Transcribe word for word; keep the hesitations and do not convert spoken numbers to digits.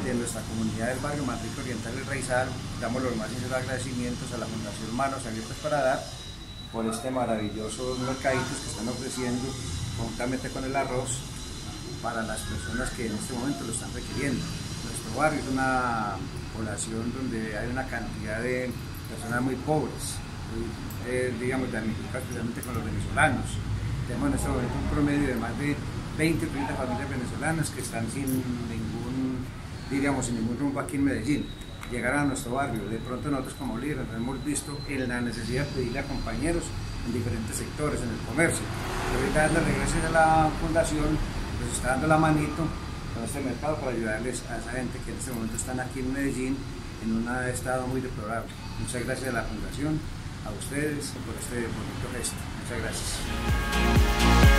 de nuestra comunidad del barrio Manrique Oriental del Raizal, damos los más sinceros agradecimientos a la Fundación Manos Abiertas para Dar por este maravilloso mercaditos que están ofreciendo conjuntamente con el arroz para las personas que en este momento lo están requiriendo. Nuestro barrio es una población donde hay una cantidad de personas muy pobres, eh, digamos, damnificadas especialmente con los venezolanos. Tenemos en este momento un promedio de más de veinte o treinta familias venezolanas que están sin ningún, diríamos, sin ningún rumbo aquí en Medellín. Llegar a nuestro barrio, de pronto nosotros como líderes hemos visto en la necesidad de pedirle a compañeros en diferentes sectores, en el comercio. Y ahorita dándole gracias a la fundación, nos está dando la manito con este mercado para ayudarles a esa gente que en este momento están aquí en Medellín en un estado muy deplorable. Muchas gracias a la fundación, a ustedes por este bonito gesto. Muchas gracias.